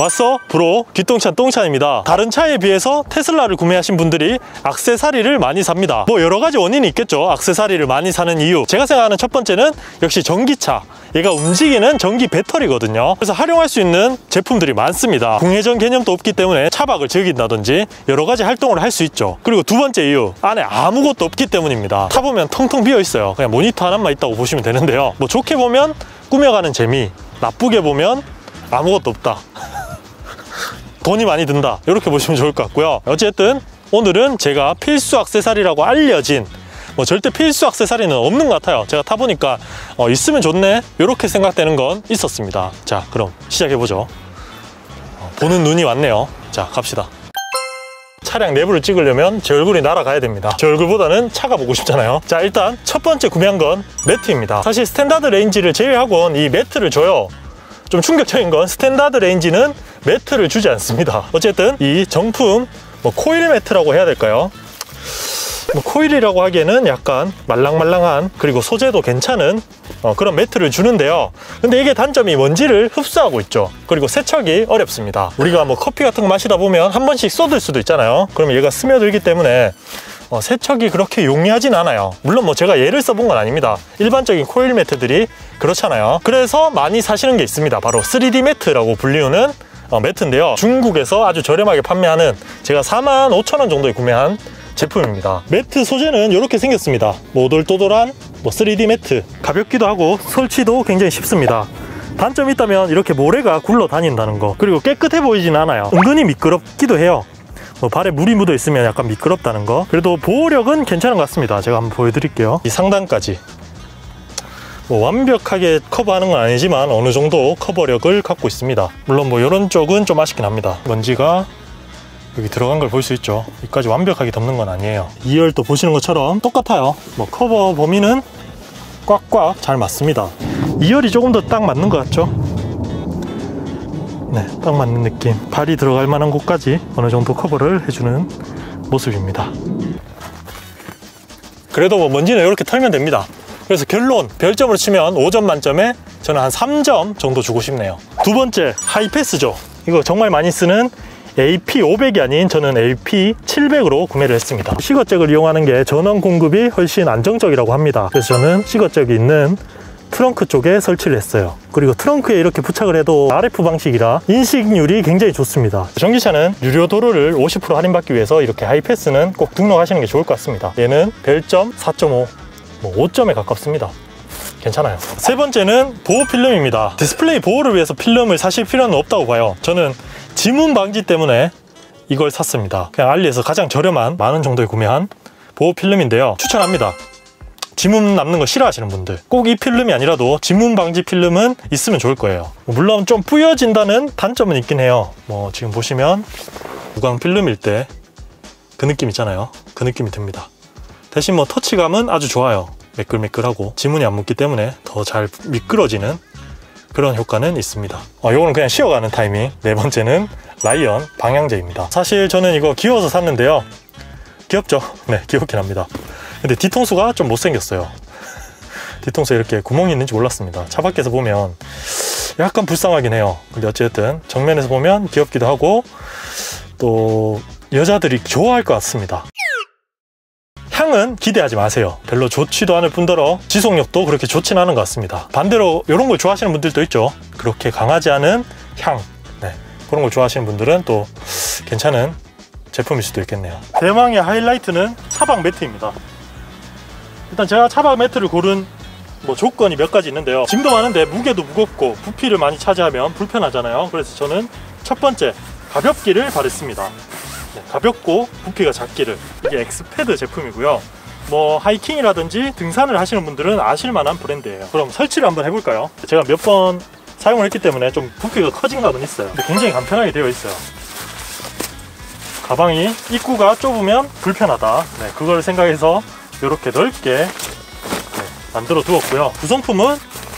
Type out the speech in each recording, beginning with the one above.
왔어 브로 뒷동찬 똥찬입니다. 다른 차에 비해서 테슬라를 구매하신 분들이 액세서리를 많이 삽니다. 뭐 여러가지 원인이 있겠죠. 액세서리를 많이 사는 이유, 제가 생각하는 첫 번째는 역시 전기차, 얘가 움직이는 전기 배터리거든요. 그래서 활용할 수 있는 제품들이 많습니다. 공회전 개념도 없기 때문에 차박을 즐긴다든지 여러가지 활동을 할 수 있죠. 그리고 두 번째 이유, 안에 아무것도 없기 때문입니다. 타보면 텅텅 비어 있어요. 그냥 모니터 하나만 있다고 보시면 되는데요. 뭐 좋게 보면 꾸며가는 재미, 나쁘게 보면 아무것도 없다. 돈이 많이 든다, 이렇게 보시면 좋을 것 같고요. 어쨌든 오늘은 제가 필수 액세서리라고 알려진, 뭐 절대 필수 액세서리는 없는 것 같아요. 제가 타보니까 있으면 좋네 이렇게 생각되는 건 있었습니다. 자, 그럼 시작해보죠. 보는 눈이 왔네요. 자, 갑시다. 차량 내부를 찍으려면 제 얼굴이 날아가야 됩니다. 제 얼굴보다는 차가 보고 싶잖아요. 자, 일단 첫 번째 구매한 건 매트입니다. 사실 스탠다드 레인지를 제외하고는 이 매트를 줘요. 좀 충격적인 건 스탠다드 레인지는 매트를 주지 않습니다. 어쨌든 이 정품 뭐 코일 매트라고 해야 될까요? 뭐 코일이라고 하기에는 약간 말랑말랑한, 그리고 소재도 괜찮은 그런 매트를 주는데요. 근데 이게 단점이 먼지를 흡수하고 있죠. 그리고 세척이 어렵습니다. 우리가 뭐 커피 같은 거 마시다 보면 한 번씩 쏟을 수도 있잖아요. 그러면 얘가 스며들기 때문에 세척이 그렇게 용이하진 않아요. 물론 뭐 제가 얘를 써본 건 아닙니다. 일반적인 코일 매트들이 그렇잖아요. 그래서 많이 사시는 게 있습니다. 바로 3D 매트라고 불리우는 매트인데요. 중국에서 아주 저렴하게 판매하는, 제가 45,000원 정도에 구매한 제품입니다. 매트 소재는 이렇게 생겼습니다. 뭐 오돌도돌한 3D 매트, 가볍기도 하고 설치도 굉장히 쉽습니다. 단점이 있다면 이렇게 모래가 굴러 다닌다는 거, 그리고 깨끗해 보이진 않아요. 은근히 미끄럽기도 해요. 뭐 발에 물이 묻어 있으면 약간 미끄럽다는 거. 그래도 보호력은 괜찮은 것 같습니다. 제가 한번 보여드릴게요. 이 상단까지 뭐 완벽하게 커버하는 건 아니지만 어느 정도 커버력을 갖고 있습니다. 물론 뭐 이런 쪽은 좀 아쉽긴 합니다. 먼지가 여기 들어간 걸 볼 수 있죠. 여기까지 완벽하게 덮는 건 아니에요. 2열도 보시는 것처럼 똑같아요. 뭐 커버 범위는 꽉꽉 잘 맞습니다. 2열이 조금 더 딱 맞는 것 같죠? 네, 딱 맞는 느낌. 발이 들어갈 만한 곳까지 어느 정도 커버를 해주는 모습입니다. 그래도 뭐 먼지는 이렇게 털면 됩니다. 그래서 결론, 별점으로 치면 5점 만점에 저는 한 3점 정도 주고 싶네요. 두 번째, 하이패스죠. 이거 정말 많이 쓰는 AP500이 아닌 저는 AP700으로 구매를 했습니다. 시거잭을 이용하는 게 전원 공급이 훨씬 안정적이라고 합니다. 그래서 저는 시거잭이 있는 트렁크 쪽에 설치를 했어요. 그리고 트렁크에 이렇게 부착을 해도 RF 방식이라 인식률이 굉장히 좋습니다. 전기차는 유료 도로를 50% 할인받기 위해서 이렇게 하이패스는 꼭 등록하시는 게 좋을 것 같습니다. 얘는 별점 4.5, 뭐 5점에 가깝습니다. 괜찮아요. 세 번째는 보호 필름입니다. 디스플레이 보호를 위해서 필름을 사실 필요는 없다고 봐요. 저는 지문 방지 때문에 이걸 샀습니다. 그냥 알리에서 가장 저렴한 10,000원 정도에 구매한 보호 필름인데요. 추천합니다. 지문 남는 거 싫어하시는 분들, 꼭 이 필름이 아니라도 지문 방지 필름은 있으면 좋을 거예요. 물론 좀 뿌여진다는 단점은 있긴 해요. 뭐 지금 보시면 무광 필름일 때 그 느낌 있잖아요. 그 느낌이 듭니다. 대신 뭐 터치감은 아주 좋아요. 매끌매끌하고 지문이 안 묻기 때문에 더 잘 미끄러지는 그런 효과는 있습니다. 요거는 그냥 쉬어가는 타이밍. 네 번째는 라이언 방향제입니다. 사실 저는 이거 귀여워서 샀는데요. 귀엽죠? 네, 귀엽긴 합니다. 근데 뒤통수가 좀 못생겼어요. 뒤통수에 이렇게 구멍이 있는지 몰랐습니다. 차 밖에서 보면 약간 불쌍하긴 해요. 근데 어쨌든 정면에서 보면 귀엽기도 하고 또 여자들이 좋아할 것 같습니다. 향은 기대하지 마세요. 별로 좋지도 않을 뿐더러 지속력도 그렇게 좋진 않은 것 같습니다. 반대로 이런 걸 좋아하시는 분들도 있죠. 그렇게 강하지 않은 향, 네, 그런 걸 좋아하시는 분들은 또 괜찮은 제품일 수도 있겠네요. 대망의 하이라이트는 차박 매트입니다. 일단 제가 차박 매트를 고른 뭐 조건이 몇 가지 있는데요. 짐도 많은데 무게도 무겁고 부피를 많이 차지하면 불편하잖아요. 그래서 저는 첫 번째, 가볍기를 바랬습니다. 네, 가볍고 부피가 작기를. 이게 엑스패드 제품이고요. 뭐 하이킹이라든지 등산을 하시는 분들은 아실만한 브랜드예요. 그럼 설치를 한번 해볼까요? 제가 몇 번 사용을 했기 때문에 좀 부피가 커진 감은 있어요. 근데 굉장히 간편하게 되어 있어요. 가방이 입구가 좁으면 불편하다, 네, 그걸 생각해서 이렇게 넓게 만들어 두었고요. 구성품은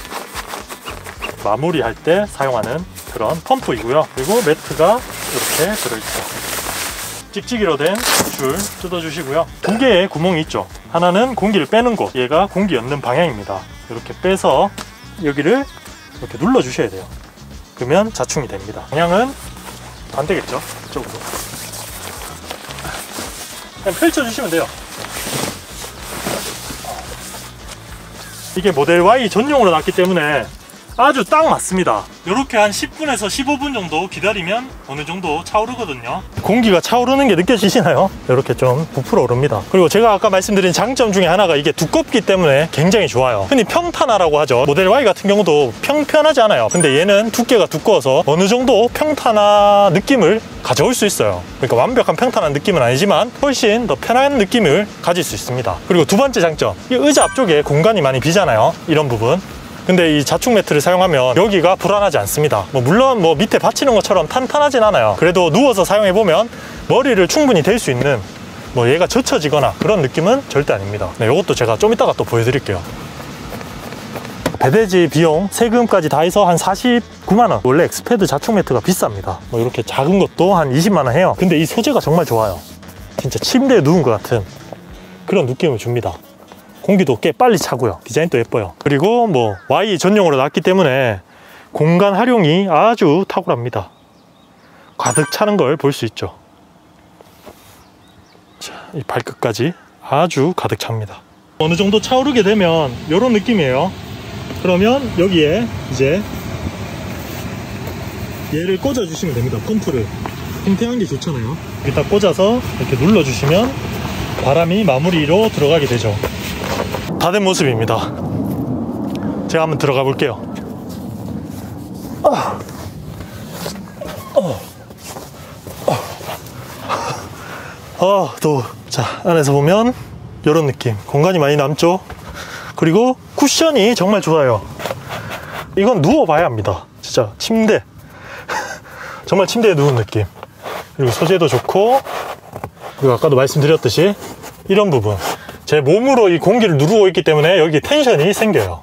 마무리할 때 사용하는 그런 펌프이고요. 그리고 매트가 이렇게 들어있죠. 찍찍이로 된 줄 뜯어주시고요. 두 개의 구멍이 있죠. 하나는 공기를 빼는 곳, 얘가 공기 넣는 방향입니다. 이렇게 빼서 여기를 이렇게 눌러 주셔야 돼요. 그러면 자충이 됩니다. 방향은 안 되겠죠? 이쪽으로. 그냥 펼쳐주시면 돼요. 이게 모델 Y 전용으로 나왔기 때문에 아주 딱 맞습니다. 이렇게 한 10분에서 15분 정도 기다리면 어느 정도 차오르거든요. 공기가 차오르는 게 느껴지시나요? 이렇게 좀 부풀어 오릅니다. 그리고 제가 아까 말씀드린 장점 중에 하나가 이게 두껍기 때문에 굉장히 좋아요. 흔히 평탄화라고 하죠. 모델 Y 같은 경우도 평편하지 않아요. 근데 얘는 두께가 두꺼워서 어느 정도 평탄화 느낌을 가져올 수 있어요. 그러니까 완벽한 평탄한 느낌은 아니지만 훨씬 더 편한 느낌을 가질 수 있습니다. 그리고 두 번째 장점, 이 의자 앞쪽에 공간이 많이 비잖아요. 이런 부분. 근데 이 자축 매트를 사용하면 여기가 불안하지 않습니다. 물론 밑에 받치는 것처럼 탄탄하진 않아요. 그래도 누워서 사용해보면 머리를 충분히 댈 수 있는, 얘가 젖혀지거나 그런 느낌은 절대 아닙니다. 네, 이것도 제가 좀 이따가 또 보여드릴게요. 배대지 비용, 세금까지 다 해서 한 49만원. 원래 엑스패드 자축 매트가 비쌉니다. 이렇게 작은 것도 한 20만원 해요. 근데 이 소재가 정말 좋아요. 진짜 침대에 누운 것 같은 그런 느낌을 줍니다. 공기도 꽤 빨리 차고요. 디자인도 예뻐요. 그리고 Y 전용으로 나왔기 때문에 공간 활용이 아주 탁월합니다. 가득 차는 걸 볼 수 있죠. 자, 이 발끝까지 아주 가득 찹니다. 어느 정도 차오르게 되면 이런 느낌이에요. 그러면 여기에 이제 얘를 꽂아 주시면 됩니다. 펌프를. 탱탱한 게 좋잖아요. 여기다 꽂아서 이렇게 눌러주시면 바람이 마무리로 들어가게 되죠. 다 된 모습입니다. 제가 한번 들어가 볼게요. 더워. 자, 안에서 보면 이런 느낌. 공간이 많이 남죠? 그리고 쿠션이 정말 좋아요. 이건 누워봐야 합니다. 진짜 침대. 정말 침대에 누운 느낌. 그리고 소재도 좋고, 그리고 아까도 말씀드렸듯이 이런 부분, 제 몸으로 이 공기를 누르고 있기 때문에 여기 텐션이 생겨요.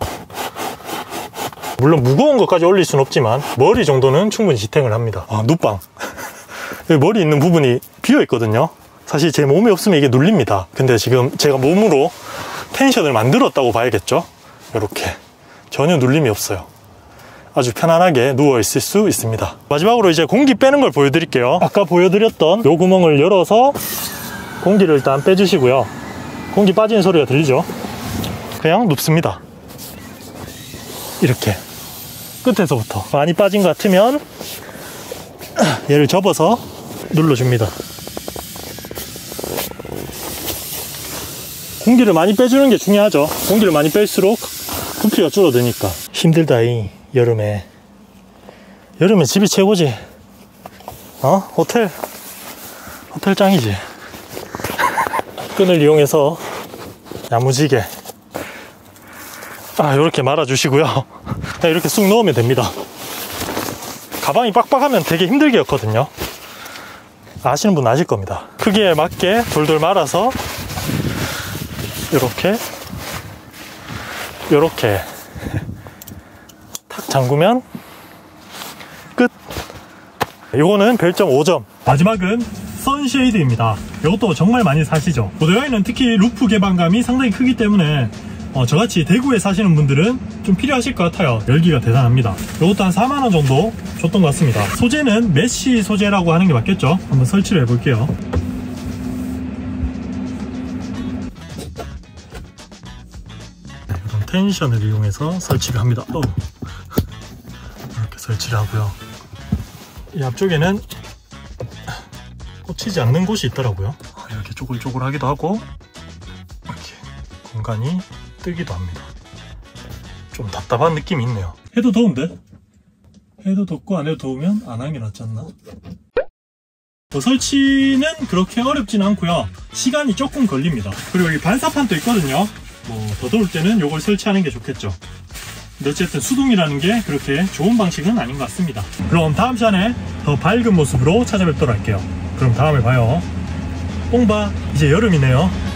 물론 무거운 것까지 올릴 수는 없지만 머리 정도는 충분히 지탱을 합니다. 눕방. 여기 머리 있는 부분이 비어 있거든요. 사실 제 몸이 없으면 이게 눌립니다. 근데 지금 제가 몸으로 텐션을 만들었다고 봐야겠죠. 이렇게 전혀 눌림이 없어요. 아주 편안하게 누워 있을 수 있습니다. 마지막으로 이제 공기 빼는 걸 보여드릴게요. 아까 보여드렸던 요 구멍을 열어서 공기를 일단 빼주시고요. 공기 빠지는 소리가 들리죠? 그냥 눕습니다. 이렇게 끝에서부터 많이 빠진 것 같으면 얘를 접어서 눌러줍니다. 공기를 많이 빼주는 게 중요하죠. 공기를 많이 뺄수록 부피가 줄어드니까. 힘들다이 여름에 집이 최고지. 호텔 짱이지. 끈을 이용해서 야무지게 이렇게 말아주시고요. 이렇게 쑥 넣으면 됩니다. 가방이 빡빡하면 되게 힘들게 엮거든요. 아시는 분 아실 겁니다. 크기에 맞게 돌돌 말아서 요렇게 탁 잠그면 끝. 요거는 별점 5점. 마지막은 선쉐이드입니다. 이것도 정말 많이 사시죠. 모델 Y는 특히 루프 개방감이 상당히 크기 때문에 저같이 대구에 사시는 분들은 좀 필요하실 것 같아요. 열기가 대단합니다. 이것도 한 4만원 정도 줬던 것 같습니다. 소재는 메쉬 소재라고 하는 게 맞겠죠? 한번 설치를 해볼게요. 이런 텐션을 이용해서 설치를 합니다. 이렇게 설치를 하고요. 이 앞쪽에는 꽂히지 않는 곳이 있더라고요. 이렇게 쪼글쪼글하기도 하고 이렇게 공간이 뜨기도 합니다. 좀 답답한 느낌이 있네요. 해도 더운데? 해도 덥고 안 해도 더우면 안 하는 게 낫지 않나? 설치는 그렇게 어렵진 않고요. 시간이 조금 걸립니다. 그리고 여기 반사판도 있거든요. 더 더울 때는 이걸 설치하는 게 좋겠죠. 근데 어쨌든 수동이라는 게 그렇게 좋은 방식은 아닌 것 같습니다. 그럼 다음 시간에 더 밝은 모습으로 찾아뵙도록 할게요. 그럼 다음에 봐요. 뽕바. 이제 여름이네요.